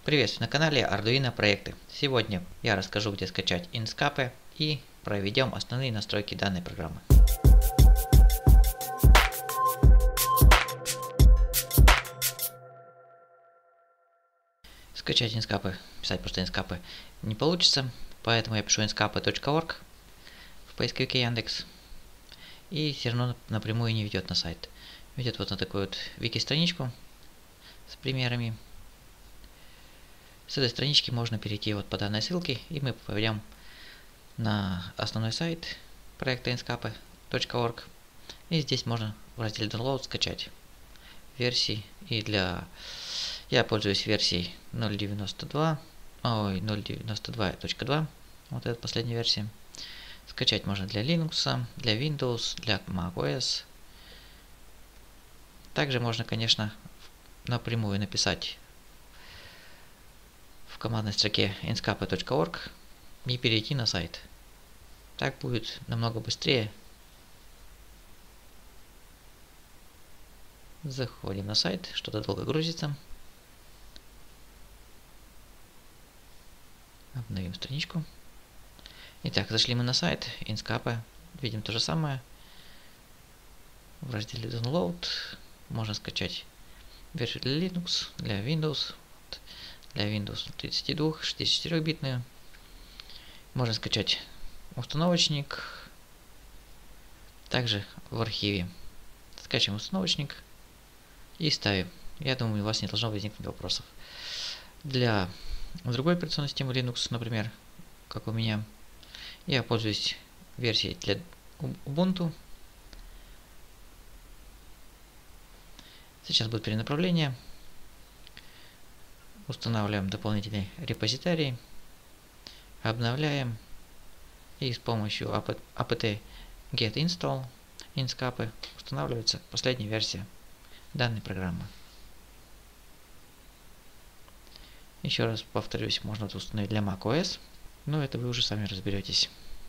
Приветствую на канале Arduino проекты. Сегодня я расскажу, где скачать Inkscape и проведем основные настройки данной программы. Скачать Inkscape, писать просто Inkscape не получится, поэтому я пишу inscape.org в поисковике Яндекс, и все равно напрямую не ведет на сайт. Ведет вот на такую вот вики-страничку с примерами. С этой странички можно перейти вот по данной ссылке, и мы попадем на основной сайт проекта inscape.org. И здесь можно в разделе Download скачать версии. И я пользуюсь версией 0.92.2. Вот эта последняя версия. Скачать можно для Linux, для Windows, для macOS. Также можно, конечно, напрямую написать в командной строке inscape.org и перейти на сайт. Так будет намного быстрее. Заходим на сайт, что-то долго грузится. Обновим страничку. Итак, зашли мы на сайт Inkscape. Видим то же самое. В разделе Download можно скачать версию для Linux, для Windows. Для Windows 32, 64-битную. Можно скачать установочник. Также в архиве скачиваем установочник и ставим. Я думаю, у вас не должно возникнуть вопросов. Для другой операционной системы Linux, например, как у меня, я пользуюсь версией для Ubuntu. Сейчас будет перенаправление. Устанавливаем дополнительный репозиторий, обновляем, и с помощью apt get install Inkscape устанавливается последняя версия данной программы. Еще раз повторюсь, можно это установить для macOS, но это вы уже сами разберетесь.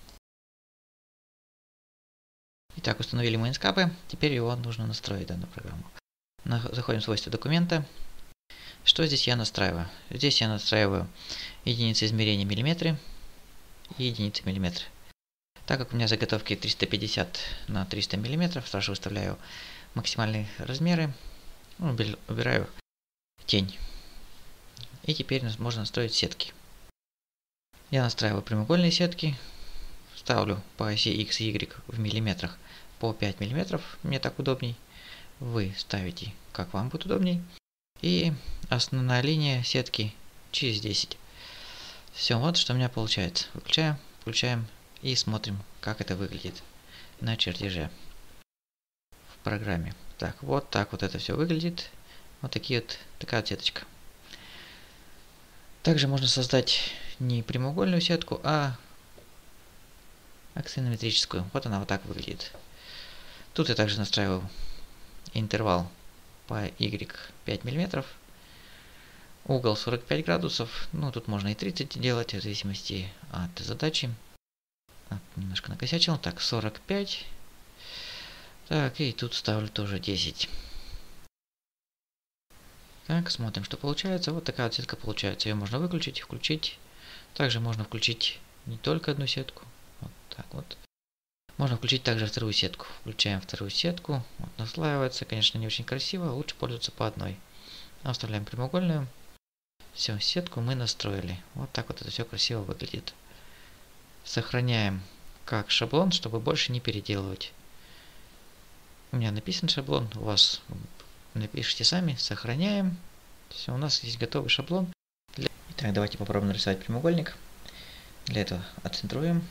Итак, установили мы Inkscape, теперь его нужно настроить, данную программу. Заходим в свойства документа. Что здесь я настраиваю? Здесь я настраиваю единицы измерения миллиметры и единицы миллиметры. Так как у меня заготовки 350 на 300 миллиметров, сразу выставляю максимальные размеры, убираю тень. И теперь можно настроить сетки. Я настраиваю прямоугольные сетки, ставлю по оси X и Y в миллиметрах по 5 миллиметров, мне так удобней. Вы ставите, как вам будет удобней. И основная линия сетки через 10. Все, вот что у меня получается. Выключаем, включаем и смотрим, как это выглядит на чертеже в программе. Так вот это все выглядит. Вот такая вот сеточка. Также можно создать не прямоугольную сетку, а аксонометрическую. Вот она вот так выглядит. Тут я также настраиваю интервал по Y 5 мм, угол 45 градусов, ну тут можно и 30 делать, в зависимости от задачи. Так, немножко накосячил, так 45, так и тут ставлю тоже 10. Так, смотрим, что получается. Вот такая вот сетка получается, ее можно выключить, включить. Также можно включить не только одну сетку, вот так вот. Можно включить также вторую сетку. Включаем вторую сетку. Вот, наслаивается, конечно, не очень красиво. Лучше пользоваться по одной. Оставляем прямоугольную. Все, сетку мы настроили. Вот так вот это все красиво выглядит. Сохраняем как шаблон, чтобы больше не переделывать. У меня написан шаблон. У вас напишите сами. Сохраняем. Все, у нас есть готовый шаблон. Итак, давайте попробуем нарисовать прямоугольник. Для этого отцентруем.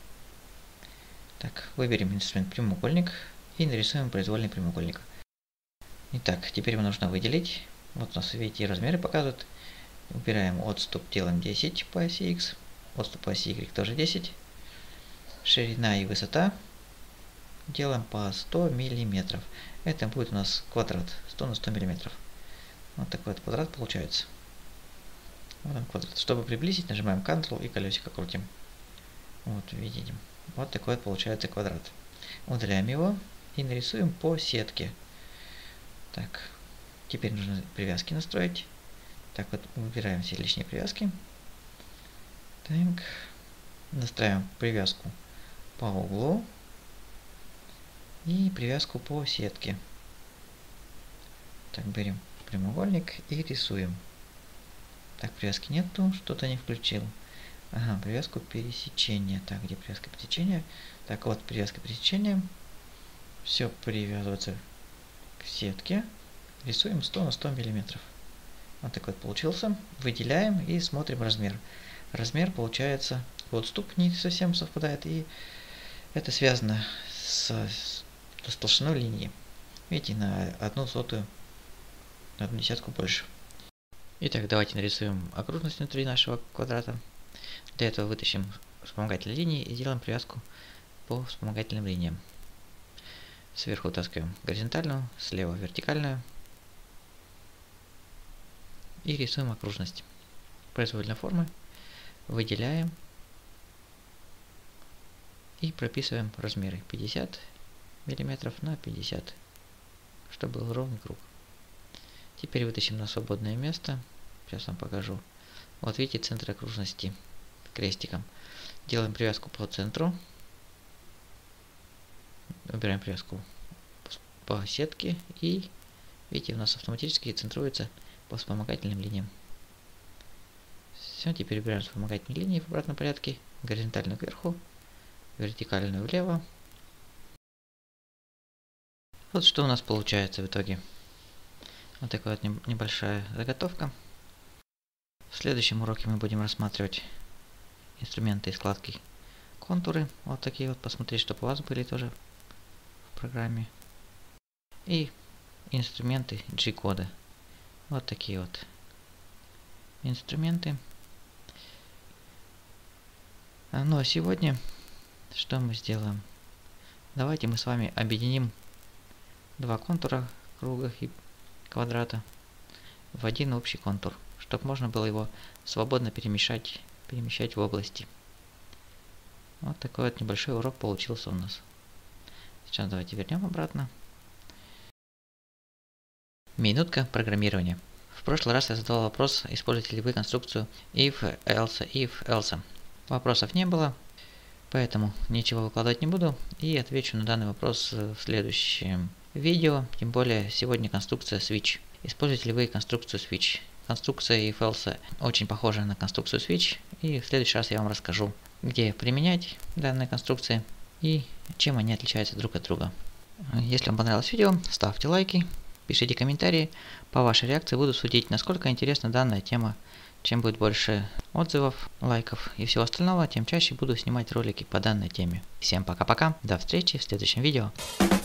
Так, выберем инструмент прямоугольник и нарисуем произвольный прямоугольник. Итак, теперь его нужно выделить. Вот у нас, видите, размеры показывают. Убираем отступ, делаем 10 по оси X. Отступ по оси Y тоже 10. Ширина и высота делаем по 100 мм. Это будет у нас квадрат 100 на 100 мм. Вот такой вот квадрат получается. Вот он квадрат. Чтобы приблизить, нажимаем Ctrl и колесико крутим. Вот, видите. Вот такой вот получается квадрат. Удаляем его и нарисуем по сетке. Так, теперь нужно привязки настроить. Так вот, убираем все лишние привязки. Так, настраиваем привязку по углу и привязку по сетке. Так, берем прямоугольник и рисуем. Так, привязки нету, что-то не включил. Ага, привязку пересечения. Так, где привязка пересечения? Так, вот привязка пересечения. Все привязывается к сетке. Рисуем 100 на 100 миллиметров. Вот такой вот получился. Выделяем и смотрим размер. Размер получается, вот ступ не совсем совпадает, и это связано с толщиной линии. Видите, на 1/100, на 1/10 больше. Итак, давайте нарисуем окружность внутри нашего квадрата. Для этого вытащим вспомогательные линии и делаем привязку по вспомогательным линиям. Сверху вытаскиваем горизонтальную, слева вертикальную. И рисуем окружность. Производной формы. Выделяем. И прописываем размеры 50 мм на 50, чтобы был ровный круг. Теперь вытащим на свободное место. Сейчас вам покажу. Вот видите центр окружности крестиком. Делаем привязку по центру. Убираем привязку по сетке. И видите, у нас автоматически центруется по вспомогательным линиям. Все, теперь убираем вспомогательные линии в обратном порядке. Горизонтальную кверху, вертикальную влево. Вот что у нас получается в итоге. Вот такая вот небольшая заготовка. В следующем уроке мы будем рассматривать инструменты и складки контуры. Вот такие вот, посмотреть, чтобы у вас были тоже в программе. И инструменты G-кода. Вот такие вот инструменты. Ну а сегодня что мы сделаем? Давайте мы с вами объединим два контура круга и квадрата в один общий контур, чтобы можно было его свободно перемещать в области. Вот такой вот небольшой урок получился у нас. Сейчас давайте вернем обратно. Минутка программирования. В прошлый раз я задал вопрос, используете ли вы конструкцию if, else. Вопросов не было, поэтому ничего выкладывать не буду и отвечу на данный вопрос в следующем видео. Тем более сегодня конструкция switch. Используете ли вы конструкцию switch? Конструкция if else очень похожа на конструкцию switch, и в следующий раз я вам расскажу, где применять данные конструкции и чем они отличаются друг от друга. Если вам понравилось видео, ставьте лайки, пишите комментарии. По вашей реакции буду судить, насколько интересна данная тема. Чем будет больше отзывов, лайков и всего остального, тем чаще буду снимать ролики по данной теме. Всем пока-пока, до встречи в следующем видео.